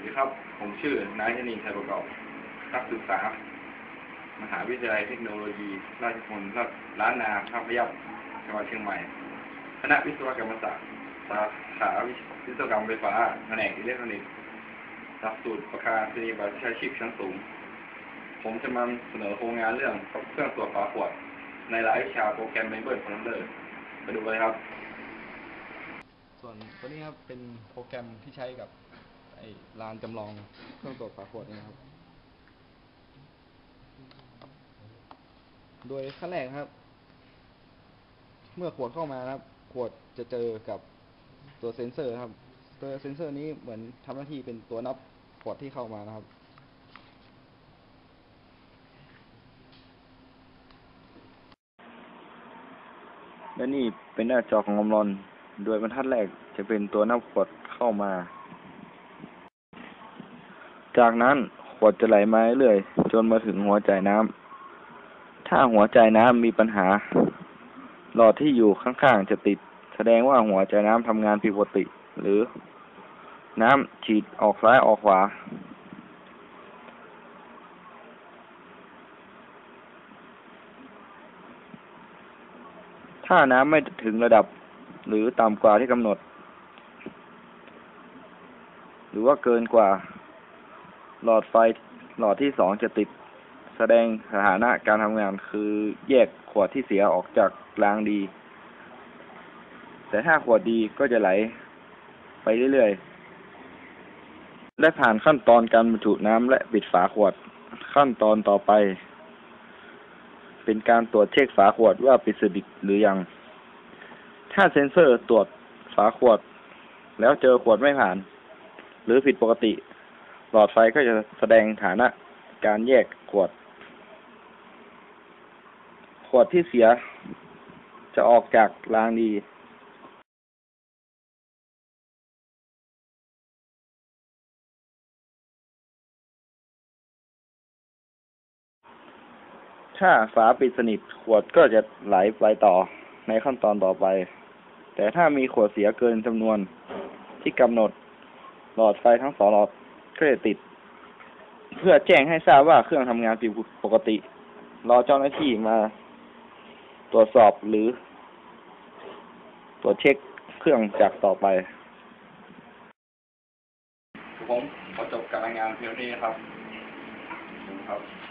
สวัสดีครับผมชื่อนายธนินทร์ ชัยประกอบนักศึกษามหาวิทยาลัยเทคโนโลยีราชมงคลล้านนาท่าพระยัคฆ์จังหวัดเชียงใหม่คณะวิศวกรรมศาสตร์สาขาวิศวกรรมไฟฟ้าแผนกอิเล็กทรอนิกส์หลักสูตรประกาศนียบัตรวิชาชีพชั้นสูงผมจะมาเสนอโครงงานเรื่องเครื่องตรวจฝาขวดในรายวิชาโปรแกรม Member Controller ไปดูกันครับส่วนตัวนี้ครับเป็นโปรแกรมที่ใช้กับลานจำลองเครื่องตรวจฝาขวดนี่นะครับโดยขั้นแรกครับเมื่อขวดเข้ามานะครับขวดจะเจอกับตัวเซ็นเซอร์ครับตัวเซ็นเซอร์นี้เหมือนทำหน้าที่เป็นตัวนับขวดที่เข้ามานะครับและนี่เป็นหน้าจอของความร้อนโดยบรรทัดแรกจะเป็นตัวนับขวดเข้ามาจากนั้นขวดจะไหลมาเรื่อยจนมาถึงหัวจ่ายน้ำถ้าหัวจ่ายน้ำมีปัญหาหลอดที่อยู่ข้างๆจะติดแสดงว่าหัวจ่ายน้ำทำงานผิดปกติหรือน้ำฉีดออกซ้ายออกขวาถ้าน้ำไม่ถึงระดับหรือต่ำกว่าที่กำหนดหรือว่าเกินกว่าหลอดที่2จะติดแสดงสถานะการทำงานคือแยกขวดที่เสียออกจากรางดีแต่ถ้าขวดดีก็จะไหลไปเรื่อยๆและผ่านขั้นตอนการบรรจุน้ำและปิดฝาขวดขั้นตอนต่อไปเป็นการตรวจเช็คฝาขวดว่าปิดสนิทหรือยังถ้าเซ็นเซอร์ตรวจฝาขวดแล้วเจอขวดไม่ผ่านหรือผิดปกติหลอดไฟก็จะแสดงฐานะการแยกขวดที่เสียจะออกจากรางดีถ้าฝาปิดสนิทขวดก็จะไหลไปต่อในขั้นตอนต่อไปแต่ถ้ามีขวดเสียเกินจำนวนที่กำหนดหลอดไฟทั้ง2หลอดก็จะติดเพื่อแจ้งให้ทราบว่าเครื่องทำงานผิดปกติรอเจ้าหน้าที่มาตรวจสอบหรือตรวจเช็คเครื่องจักรต่อไปผมขอจบการรายงานเพียงเท่านี้ครับ